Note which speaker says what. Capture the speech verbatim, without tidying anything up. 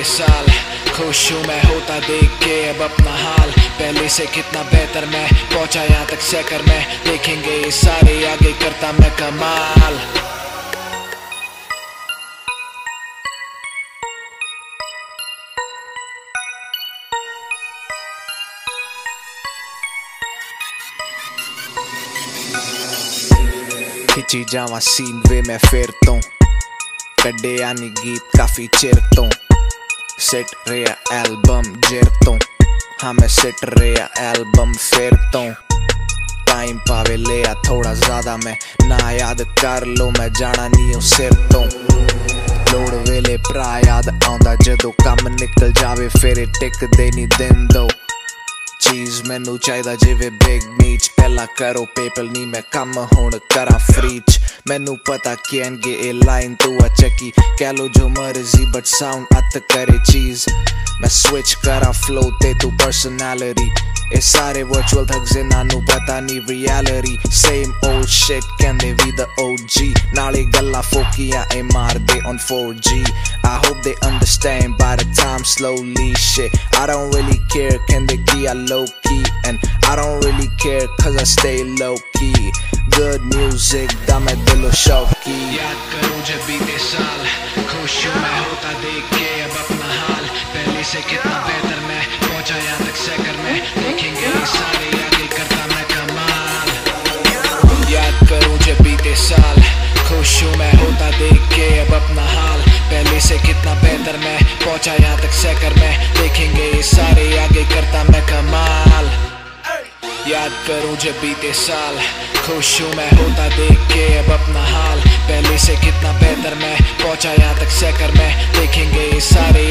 Speaker 1: बीते साल, खुश हूँ मैं होता देख के अब अपना हाल। पहले से कितना बेहतर मैं पहुंचा यहाँ तक सहकर मैं, देखेंगे ये सारे आगे करता मैं कमाल। खिंची जावा सीन वे मैं फिर तो कड्डे यानी गीत काफी चिर तो, सेट रेया एल्बम जिर तो, हाँ मैं सेट रेया एल्बम फिर तो। टाइम पावे लिया थोड़ा ज्यादा मैं, ना याद कर लो मैं जाना नहीं हूँ सिर तो। लोड़ वेले भरा याद आंदा जदों कम निकल जावे फिर टिक देनी दिन दो। चीज मैनू चाहिदा जिवे बिग नीच, पहला करो पेपल नहीं मैं कम हुण करा फ्रीच। मैनू पता कहणगे ए लाइन तू आ चकी, कह लो जो मर्जी बट साउंड अत करे चीज। मैं स्विच करा फ्लो ते तू पर्सनैलिटी, ए सारे वर्चुअल थग्स इन्हां नू पता नहीं रियलिटी। सेम ओल्ड शिट कहंदे वी द O G, नाले गल्लां फोकियां ए मार दे on four G। I hope they understand by the time slowly shit, I don't really care कहंदे कि I low key, and I don't really care cause I stay low key। Good music दा मैं दिलों शौकी। याद करूं जब बीते साल, खुश हूं मैं होता देख के अब अपना हाल। पहले से कितना बेहतर मैं पहुंचा यहाँ तक सहकर मैं, देखेंगे ये सारे आगे करता मैं कमाल। याद करूं जब बीते साल, खुश हूं मैं होता देख के अब अपना हाल। पहले से कितना बेहतर मैं पहुंचा यहाँ तक सहकर मैं, देखेंगे ये सारे आगे करता मैं कमाल। याद करूं जब बीते साल, खुश हूँ मैं होता देख के अब अपना हाल। पहले से कितना बेहतर मैं पहुंचा यहाँ तक सहकर मैं, देखेंगे ये सारे